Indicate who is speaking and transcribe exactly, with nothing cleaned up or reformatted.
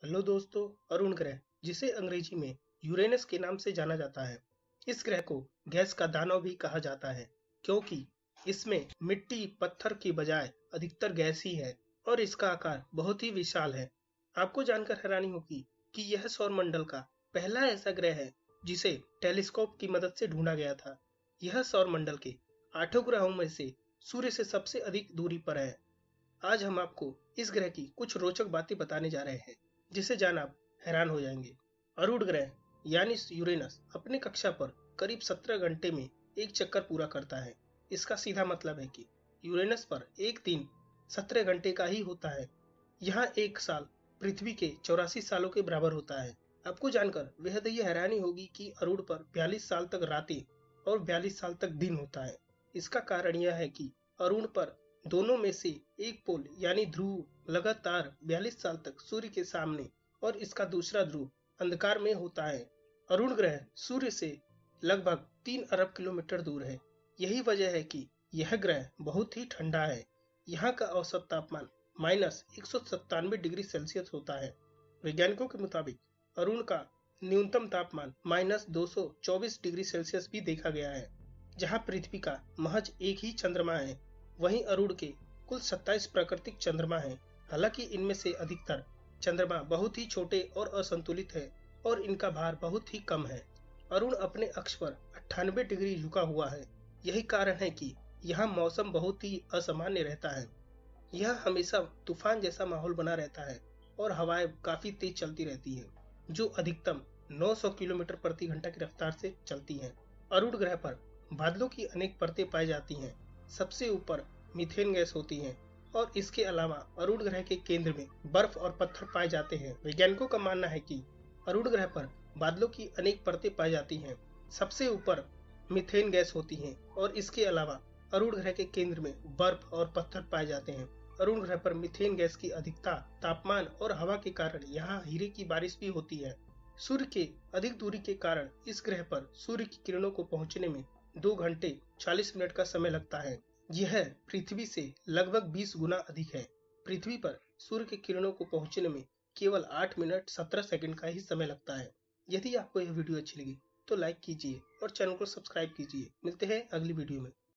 Speaker 1: Hello दोस्तों, अरुण ग्रह जिसे अंग्रेजी में यूरेनस के नाम से जाना जाता है। इस ग्रह को गैस का दानव भी कहा जाता है क्योंकि इसमें मिट्टी पत्थर की बजाय अधिकतर गैस ही है और इसका आकार बहुत ही विशाल है। आपको जानकर हैरानी होगी कि यह सौरमंडल का पहला ऐसा ग्रह है जिसे टेलीस्कोप की मदद से ढूंढा गया था। यह सौरमंडल के आठों ग्रहों में से सूर्य से सबसे अधिक दूरी पर है। आज हम आपको इस ग्रह की कुछ रोचक बातें बताने जा रहे हैं जिसे जान आप हैरान हो जाएंगे। अरूण ग्रह यानी यूरेनस अपनी कक्षा पर करीब सत्रह घंटे में एक चक्कर पूरा करता है। इसका सीधा मतलब है कि यूरेनस पर एक दिन सत्रह घंटे का ही होता है। यहाँ एक साल पृथ्वी के चौरासी सालों के बराबर होता है। आपको जानकर बेहद ही हैरानी होगी कि अरूण पर बयालीस साल तक रातें और बयालीस साल तक दिन होता है। इसका कारण यह है कि अरूण पर दोनों में से एक पोल यानी ध्रुव लगातार बयालीस साल तक सूर्य के सामने और इसका दूसरा ध्रुव अंधकार में होता है। अरुण ग्रह सूर्य से लगभग तीन अरब किलोमीटर दूर है। यही वजह है कि यह ग्रह बहुत ही ठंडा है। यहाँ का औसत तापमान माइनस एक सौ सत्तानवे डिग्री सेल्सियस होता है। वैज्ञानिकों के मुताबिक अरुण का न्यूनतम तापमान माइनस दो सौ चौबीस डिग्री सेल्सियस भी देखा गया है। जहाँ पृथ्वी का महज एक ही चंद्रमा है, वहीं अरुण के कुल सत्ताईस प्राकृतिक चंद्रमा हैं। हालांकि इनमें से अधिकतर चंद्रमा बहुत ही छोटे और असंतुलित है और इनका भार बहुत ही कम है। अरुण अपने अक्ष पर अट्ठानबे डिग्री झुका हुआ है। यही कारण है कि यहाँ मौसम बहुत ही असामान्य रहता है। यह हमेशा तूफान जैसा माहौल बना रहता है और हवाएं काफी तेज चलती रहती हैं, जो अधिकतम नौ सौ किलोमीटर प्रति घंटा की रफ्तार से चलती हैं। अरुण ग्रह पर बादलों की अनेक परतें पाई जाती हैं। सबसे ऊपर मीथेन गैस होती है और इसके अलावा अरुण ग्रह के केंद्र में बर्फ और पत्थर पाए जाते हैं। वैज्ञानिकों का मानना है कि अरुण ग्रह पर बादलों की अनेक परतें पाई जाती हैं। सबसे ऊपर मीथेन गैस होती है और इसके अलावा अरुण ग्रह के केंद्र में बर्फ और पत्थर पाए जाते हैं। अरुण ग्रह पर मीथेन गैस की अधिकता, तापमान और हवा के कारण यहाँ हीरे की बारिश भी होती है। सूर्य के अधिक दूरी के कारण इस ग्रह पर सूर्य की किरणों को पहुंचने में दो घंटे चालीस मिनट का समय लगता है। यह पृथ्वी से लगभग बीस गुना अधिक है। पृथ्वी पर सूर्य की किरणों को पहुंचने में केवल आठ मिनट सत्रह सेकंड का ही समय लगता है। यदि आपको यह वीडियो अच्छी लगी तो लाइक कीजिए और चैनल को सब्सक्राइब कीजिए। मिलते हैं अगली वीडियो में।